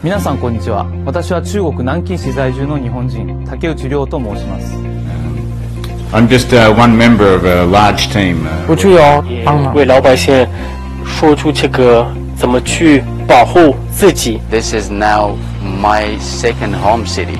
皆さんこんにちは。私は中国南京市在住の日本人竹内涼と申します。 I'm just one member of a large team. 不具有帮忙，为老百姓说出这个怎么去保护自己。 This is now my second home city.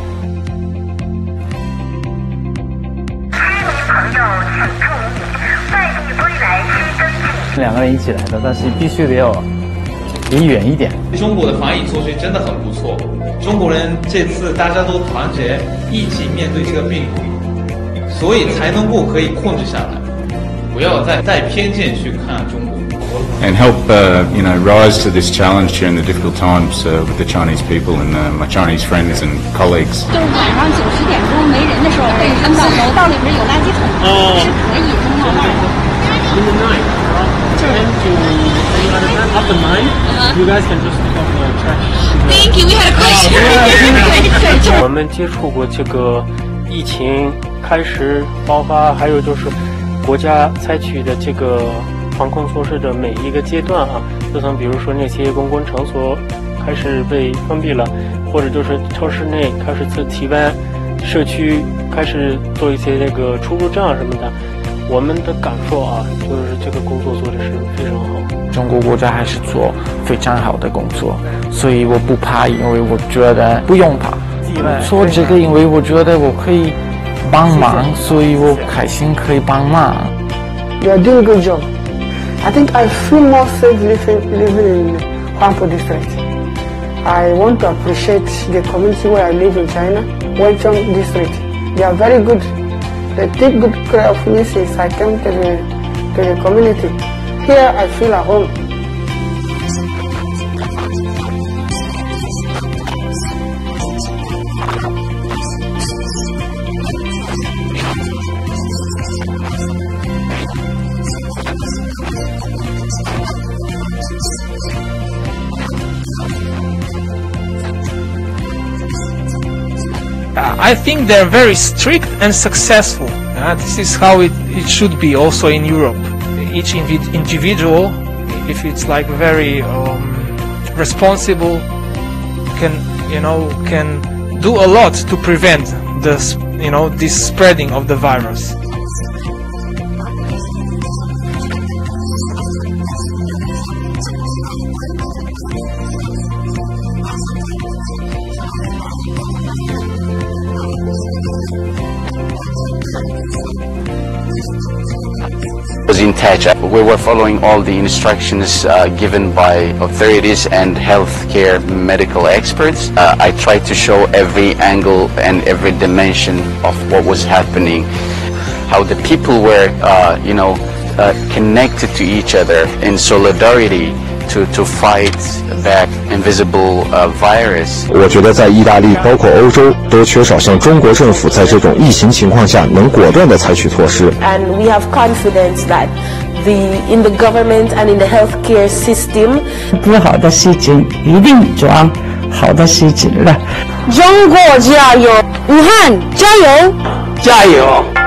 两个人一起来的，但是必须得要离远一点。 中国的防疫措施真的很不错，中国人这次大家都团结一起面对这个病毒，所以才能够可以控制下来。不要再带偏见去看中国。 And help, rise to this challenge during the difficult times with the Chinese people and my Chinese friends and colleagues. 就是晚上9、10点钟没人的时候，可以扔到楼道里面有垃圾桶，是可以扔到外的。 In the night, 10 to up to 9, you guys can just pick up the trash. Thank you. We had a question. 我们接触过这个疫情开始爆发，还有就是国家采取的这个防控措施的每一个阶段啊，就像比如说那些公共场所开始被封闭了，或者就是超市内开始测体温，社区开始做一些那个出入证什么的。我们的感受啊，就是这个工作做的是非常好。中国国家还是做非常好的工作，所以我不怕，因为我觉得不用怕。做这个，因为我觉得我可以帮忙，所以我开心可以帮忙。 You are doing a good job. I think I feel more safe living in Huangpu district. I want to appreciate the community where I live in China, Wenchong district. They are very good. They take good care of me since I came to the community. Here I feel at home. I think they're very strict and successful. This is how it should be also in Europe. Each individual, if it's like very responsible, can do a lot to prevent this spreading of the virus. Was in touch. We were following all the instructions given by authorities and healthcare medical experts. I tried to show every angle and every dimension of what was happening, how the people were, connected to each other in solidarity to fight that invisible virus. 我觉得在意大利，包括欧洲，都缺少像中国政府在这种疫情情况下能果断地采取措施。 And we have confidence that in the government and in the healthcare system. 不好的事情一定装好的事情了。 中国加油，武汉加油， 加油！